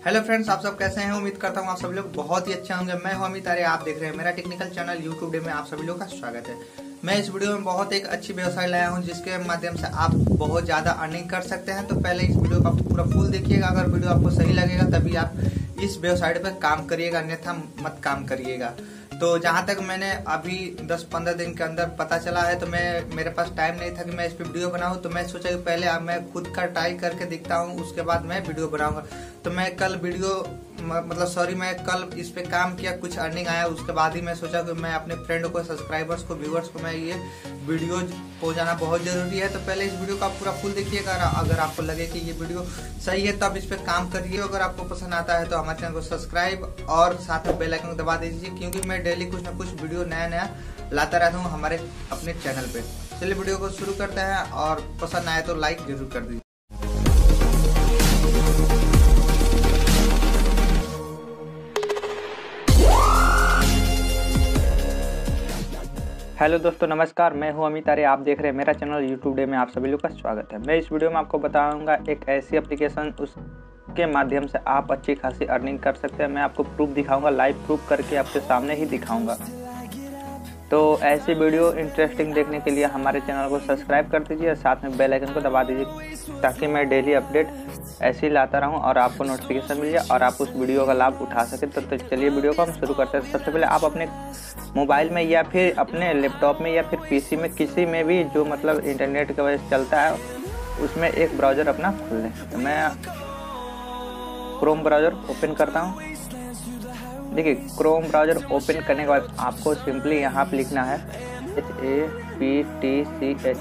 Hello friends, आप सब कैसे हैं। उम्मीद करता हूँ आप सभी लोग बहुत ही अच्छे होंगे। मैं हूं अमित आर्य, आप देख रहे हैं मेरा टेक्निकल चैनल यूट्यूब डे में। आप सभी लोग का स्वागत है। मैं इस वीडियो में बहुत एक अच्छी व्यवसाय लाया हूं जिसके माध्यम से आप बहुत ज्यादा अर्निंग कर सकते हैं। तो पहले इस वीडियो का पूरा फुल देखिएगा। अगर वीडियो आपको सही लगेगा तभी आप इस वेबसाइट पर काम करिएगा, अन्यथा मत काम करिएगा। तो जहाँ तक मैंने अभी 10-15 दिन के अंदर पता चला है, तो मेरे पास टाइम नहीं था कि मैं इस पे वीडियो बनाऊं। तो मैं सोचा कि पहले मैं खुद का ट्राई करके देखता हूं, उसके बाद मैं वीडियो बनाऊंगा। तो मैं कल मैं कल इस पे काम किया, कुछ अर्निंग आया। उसके बाद ही मैं सोचा कि मैं अपने फ्रेंड को, सब्सक्राइबर्स को, व्यूअर्स को मैं ये वीडियो पहुंचाना बहुत जरूरी है। तो पहले इस वीडियो का पूरा फुल देखिएगा। अगर आपको लगे कि ये वीडियो सही है तब इस पे काम करिए। अगर आपको पसंद आता है तो हमारे चैनल को सब्सक्राइब और साथ में बेल आइकन को दबा दीजिए, क्योंकि मैं डेली कुछ न कुछ वीडियो नया लाता रहता हूँ हमारे अपने चैनल पे। चलिए वीडियो को शुरू करते हैं, और पसंद आए तो लाइक जरूर कर दीजिए। हेलो दोस्तों, नमस्कार। मैं हूं अमित आर्य, आप देख रहे हैं मेरा चैनल यूट्यूब डे में। आप सभी लोग का स्वागत है। मैं इस वीडियो में आपको बताऊंगा एक ऐसी एप्लीकेशन, उसके माध्यम से आप अच्छी खासी अर्निंग कर सकते हैं। मैं आपको प्रूफ दिखाऊंगा, लाइव प्रूफ करके आपके सामने ही दिखाऊंगा। तो ऐसी वीडियो इंटरेस्टिंग देखने के लिए हमारे चैनल को सब्सक्राइब कर दीजिए और साथ में बेल आइकन को दबा दीजिए, ताकि मैं डेली अपडेट ऐसे ही लाता रहूं और आपको नोटिफिकेशन मिल जाए और आप उस वीडियो का लाभ उठा सकें। तो चलिए वीडियो को हम शुरू करते हैं। सबसे पहले आप अपने मोबाइल में या फिर अपने लैपटॉप में या फिर पीसी में, किसी में भी जो मतलब इंटरनेट की वजह से चलता है, उसमें एक ब्राउज़र अपना खोल लें। तो मैं क्रोम ब्राउज़र ओपन करता हूँ। देखिए, क्रोम ब्राउज़र ओपन करने के बाद आपको सिंपली यहाँ पे लिखना है HAPTCH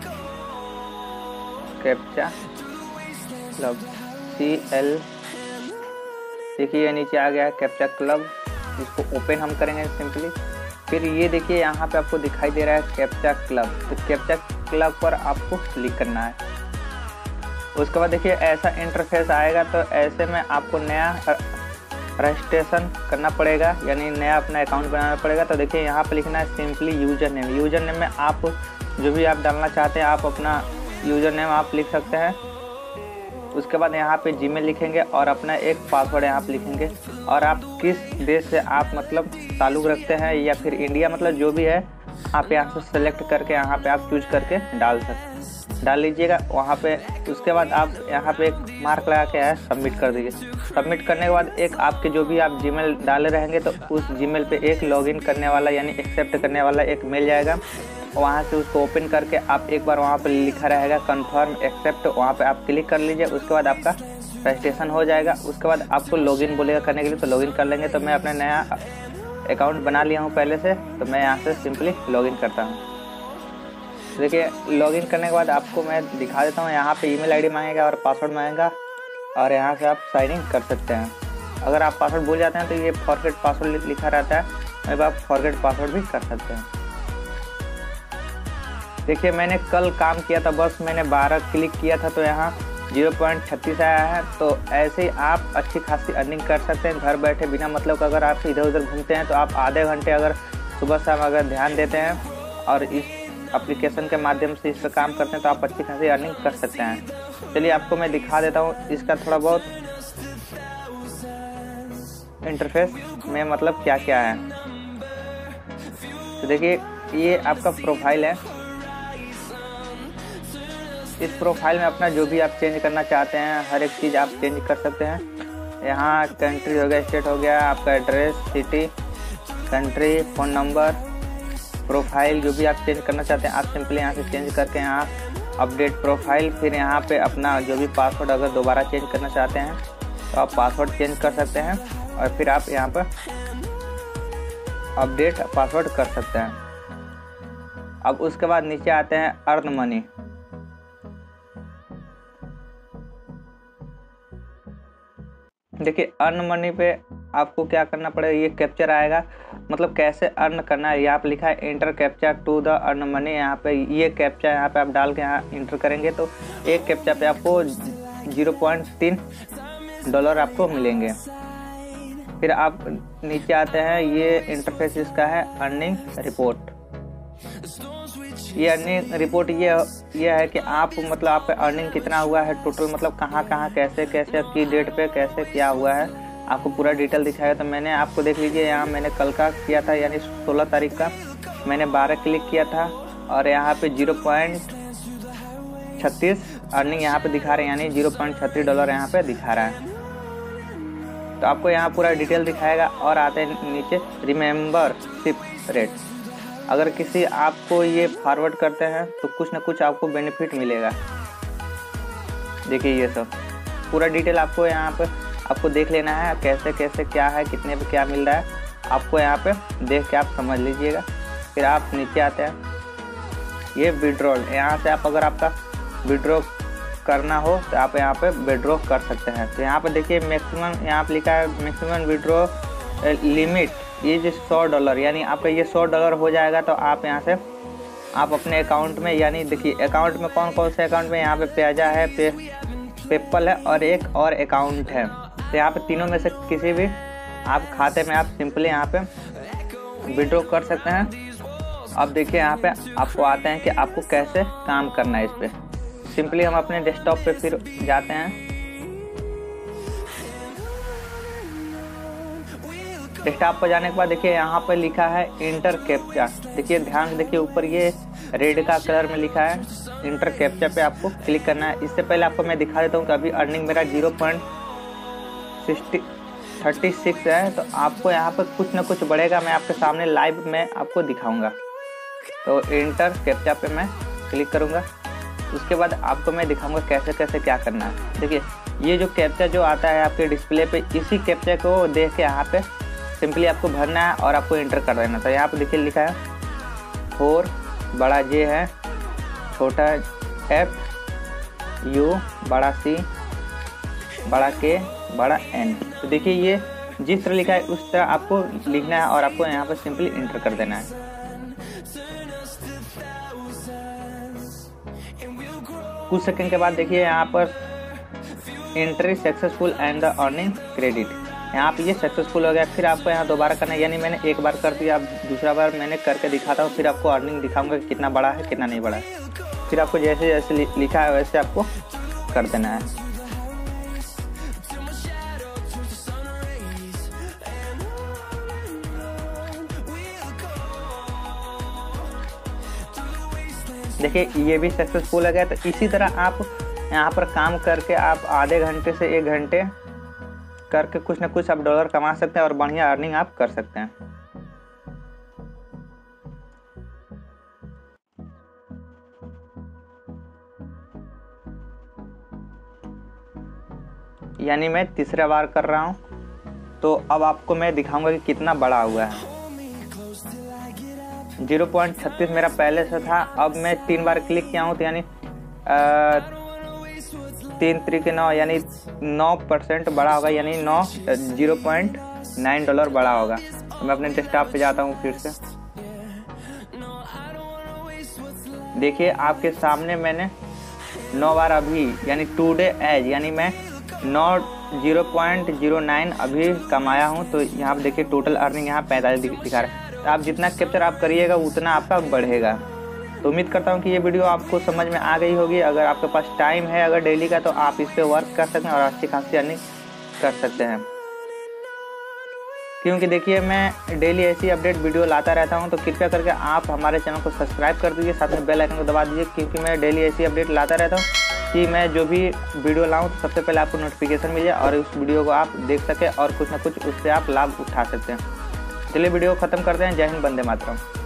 कैप्चा क्लब CL। देखिए ये नीचे आ गया है कैप्चा क्लब। इसको ओपन हम करेंगे सिंपली। फिर ये देखिए यहाँ पे आपको दिखाई दे रहा है कैप्चा क्लब। तो कैप्चा क्लब पर आपको क्लिक करना है। उसके बाद देखिए ऐसा इंटरफेस आएगा। तो ऐसे में आपको नया रजिस्ट्रेशन करना पड़ेगा, यानी नया अपना अकाउंट बनाना पड़ेगा। तो देखिए यहाँ पे लिखना है simply user name. User name में आप जो भी आप डालना चाहते हैं, आप अपना यूजर नेम आप लिख सकते हैं। उसके बाद यहाँ पे जीमेल लिखेंगे और अपना एक पासवर्ड यहाँ पे लिखेंगे, और आप किस देश से आप मतलब ताल्लुक़ रखते हैं, या फिर इंडिया, मतलब जो भी है आप यहाँ से सेलेक्ट करके यहाँ पे आप चूज करके डाल लीजिएगा वहाँ पे। उसके बाद आप यहाँ पे एक मार्क लगा के है सबमिट कर दीजिए। सबमिट करने के बाद एक आपके जो भी आप जीमेल डाले रहेंगे, तो उस जीमेल पे एक लॉगिन करने वाला यानी एक्सेप्ट करने वाला एक मेल जाएगा। वहाँ से उसको ओपन करके आप एक बार वहाँ पे लिखा रहेगा कन्फर्म एक्सेप्ट, वहाँ पे आप क्लिक कर लीजिए। उसके बाद आपका रजिस्ट्रेशन हो जाएगा। उसके बाद आपको लॉगिन बोलेगा करने के लिए, तो लॉगिन कर लेंगे। तो मैं अपना नया अकाउंट बना लिया हूँ पहले से, तो मैं यहाँ से सिंपली लॉगिन करता हूँ। देखिए लॉगिन करने के बाद आपको मैं दिखा देता हूँ। यहाँ पे ईमेल आईडी मांगेगा और पासवर्ड मांगेगा, और यहाँ से आप साइन इन कर सकते हैं। अगर आप पासवर्ड भूल जाते हैं तो ये फॉरगेट पासवर्ड लिखा रहता है, अब आप फॉरगेट पासवर्ड भी कर सकते हैं। देखिए मैंने कल काम किया था, बस मैंने 12 क्लिक किया था, तो यहाँ 0.36 आया है। तो ऐसे ही आप अच्छी खासी अर्निंग कर सकते हैं घर बैठे, बिना मतलब का। अगर आप इधर उधर घूमते हैं तो आप आधे घंटे अगर सुबह शाम अगर ध्यान देते हैं और इस एप्लीकेशन के माध्यम से इस पर काम करते हैं, तो आप अच्छी खासी अर्निंग कर सकते हैं। चलिए आपको मैं दिखा देता हूँ इसका थोड़ा बहुत इंटरफेस में मतलब क्या क्या है। तो देखिए ये आपका प्रोफाइल है। इस प्रोफाइल में अपना जो भी आप चेंज करना चाहते हैं, हर एक चीज़ आप चेंज कर सकते हैं। यहाँ कंट्री हो गया, स्टेट हो गया, आपका address, city, country, phone number, profile जो भी आप चेंज करना चाहते हैं, आप सिंपली यहाँ से चेंज करके यहाँ अपडेट प्रोफाइल। फिर यहाँ पे अपना जो भी पासवर्ड अगर दोबारा चेंज करना चाहते हैं तो आप पासवर्ड चेंज कर सकते हैं, और फिर आप यहाँ पर अपडेट पासवर्ड कर सकते हैं। अब उसके बाद नीचे आते हैं अर्न मनी। देखिए अर्न मनी पे आपको क्या करना पड़ेगा, ये कैप्चर आएगा, मतलब कैसे अर्न करना है। यहाँ पे लिखा है enter captcha to the earn money. यहाँ पे ये कैप्चा यहाँ पे आप डाल के यहाँ इंटर करेंगे तो एक कैप्चा पे आपको $0.3 आपको मिलेंगे। फिर आप नीचे आते हैं, ये इंटरफेस इसका है अर्निंग रिपोर्ट। ये अर्निंग रिपोर्ट ये है कि आप मतलब आपका अर्निंग कितना हुआ है टोटल, मतलब कहाँ कहाँ कैसे कैसे की डेट पे कैसे क्या हुआ है, आपको पूरा डिटेल दिखाएगा। तो मैंने आपको देख लीजिए यहाँ मैंने कल का किया था यानी 16 तारीख का मैंने 12 क्लिक किया था और यहाँ पे 0.36 अर्निंग यहाँ पे दिखा रहे हैं, यानी $0.36 यहाँ पे दिखा रहा है। तो आपको यहाँ पूरा डिटेल दिखाएगा और आते हैं नीचे रिमेंबरशिप रेट। अगर किसी आपको ये फॉरवर्ड करते हैं तो कुछ ना कुछ आपको बेनिफिट मिलेगा। देखिए ये सब पूरा डिटेल आपको यहाँ पे आपको देख लेना है, कैसे कैसे क्या है, कितने पे क्या मिल रहा है, आपको यहाँ पे देख के आप समझ लीजिएगा। फिर आप नीचे आते हैं, ये विड्रॉल, यहाँ से आप अगर आपका विड्रॉ करना हो तो आप यहाँ पे विड्रॉ कर सकते हैं। तो यहाँ पे देखिए मैक्सिमम यहाँ पे लिखा है मैक्सिमम विड्रॉ लिमिट, ये जो $100 यानी आपका ये $100 हो जाएगा। तो आप यहाँ से आप अपने अकाउंट में, यानी देखिए अकाउंट में कौन कौन से अकाउंट में, यहाँ पे पेजा है, पेपल है और एक और अकाउंट है। तो यहाँ पे तीनों में से किसी भी आप खाते में आप सिंपली यहाँ पे विड्रॉ कर सकते हैं। अब देखिए यहाँ पे आपको आते हैं कि आपको कैसे काम करना है इस पर। सिंपली हम अपने डेस्कटॉप पे फिर जाते हैं। डेस्कटॉप पर जाने के बाद देखिए यहाँ पर लिखा है इंटर कैप्चा। देखिए ध्यान से देखिए ऊपर ये रेड का कलर में लिखा है इंटर कैप्चा पे आपको क्लिक करना है। इससे पहले आपको मैं दिखा देता हूँ कि अभी अर्निंग मेरा 0.36 है। तो आपको यहाँ पर कुछ ना कुछ बढ़ेगा, मैं आपके सामने लाइव में आपको दिखाऊंगा। तो इंटर कैप्चा पे मैं क्लिक करूँगा, उसके बाद आपको मैं दिखाऊंगा कैसे कैसे क्या करना है। देखिए ये जो कैप्चा जो आता है आपके डिस्प्ले पे, इसी कैप्चा को देख के यहाँ पे सिंपली आपको भरना है और आपको इंटर कर देना। तो यहाँ पे देखिए लिखा है 4 बड़ा J है, छोटा F, U, बड़ा C, बड़ा K, बड़ा N। तो देखिए ये जिस तरह लिखा है उस तरह आपको लिखना है और आपको यहाँ पर सिंपली इंटर कर देना है। कुछ सेकंड के बाद देखिए यहाँ पर entry successful and the earning credit, यहाँ पे ये सक्सेसफुल हो गया। फिर आपको यहाँ दोबारा करना है, यानी मैंने एक बार कर दिया, अब दूसरा बार मैंने करके दिखाता हूँ, फिर आपको अर्निंग दिखाऊंगा कि कितना बड़ा है कितना नहीं बड़ा है। फिर आपको जैसे जैसे लिखा है वैसे आपको कर देना है। देखिए ये भी सक्सेसफुल हो गया। तो इसी तरह आप यहाँ पर काम करके आप आधे घंटे से 1 घंटे करके कुछ ना कुछ आप डॉलर कमा सकते हैं और बढ़िया अर्निंग आप कर सकते हैं। यानी मैं तीसरा बार कर रहा हूँ, तो अब आपको मैं दिखाऊंगा कि कितना बड़ा हुआ है। 0.36 मेरा पहले से था, अब मैं 3 बार क्लिक किया हूँ तो यानी 3 3 के 9 यानी 9% बड़ा होगा, यानी 0.9 बड़ा होगा। तो मैं अपने डेस्कटॉप पे जाता हूँ फिर से। देखिए आपके सामने मैंने 9 बार अभी यानी टुडे एज यानी मैं 0.09 अभी कमाया हूँ। तो यहाँ पे देखिए टोटल अर्निंग यहाँ 45 दिखा रहा है। तो आप जितना कैप्चर आप करिएगा उतना आपका बढ़ेगा। तो उम्मीद करता हूँ कि ये वीडियो आपको समझ में आ गई होगी। अगर आपके पास टाइम है अगर डेली का, तो आप इस पर वर्क कर सकते हैं और अच्छी खासी अर्निंग कर सकते हैं। क्योंकि देखिए मैं डेली ऐसी अपडेट वीडियो लाता रहता हूँ, तो कृपया करके आप हमारे चैनल को सब्सक्राइब कर दीजिए, साथ में बेल आइकन को दबा दीजिए, क्योंकि मैं डेली ऐसी अपडेट लाता रहता हूँ कि मैं जो भी वीडियो लाऊं तो सबसे पहले आपको नोटिफिकेशन मिल जाए और उस वीडियो को आप देख सकें और कुछ ना कुछ उससे आप लाभ उठा सकते हैं। चलिए वीडियो खत्म करते हैं। जय हिंद, वंदे मातरम।